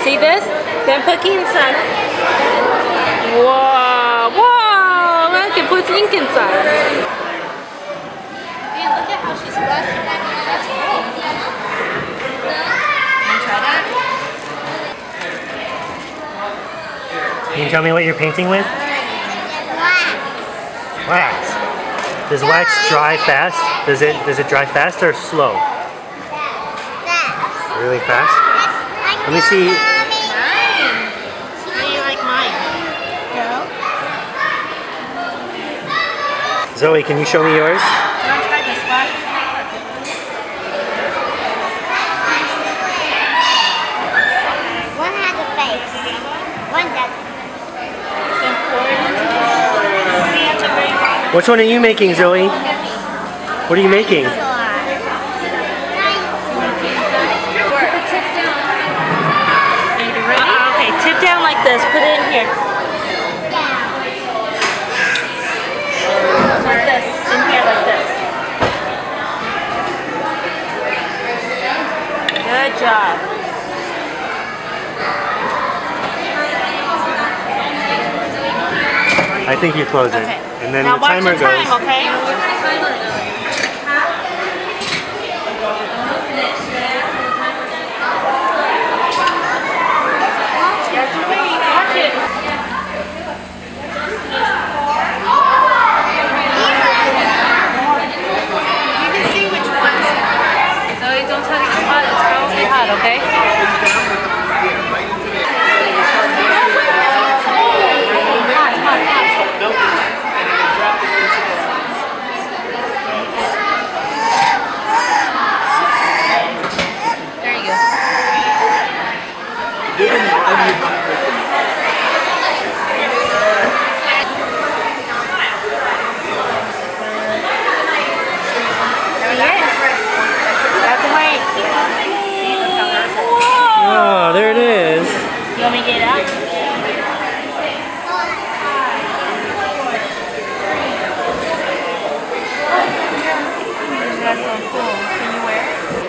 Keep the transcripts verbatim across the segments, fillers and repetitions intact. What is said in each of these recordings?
See this? Then put inside. Whoa, whoa! Look, it puts ink inside. Hey, look at how she's splashing that. That's cool. Can you try that? Can you tell me what you're painting with? Wax. Wax. Does wax dry fast? Does it does it dry fast or slow? Fast. Really fast? Let me see. Mine. How do you like mine? No. Zoe, can you show me yours? You want to try this one? One has a face. One doesn't. Which one are you making, Zoe? What are you making? Uh, okay, tip down like this. Put it in here. Like this. In here like this. Good job. I think you close it. Okay. And then now the watch timer the time, goes. okay? You have to wait. Watch it. You can see which ones. Zoe, don't tell me it's hot. It's probably hot, okay? There you go. Oh, there it is. You want me to get it out? That's so cool. Can you wear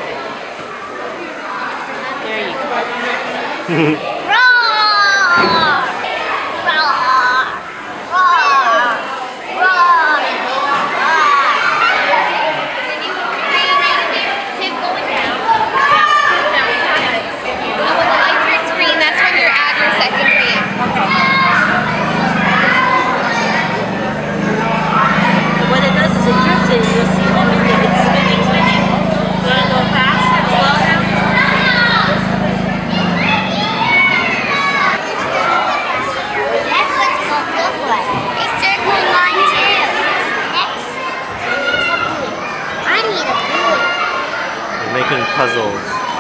it? There you go. What it does is it drifts it. You'll see when it's spinning, spinning. You want to go fast or slow now? That's what it's going to look like. A circle line too. Next. I need a blue. We're making puzzles.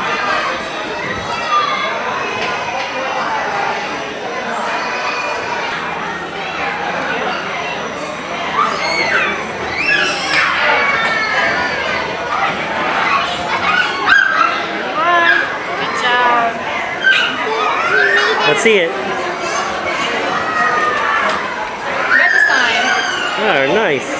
Good job. Let's see it. Got the sign. Oh, nice.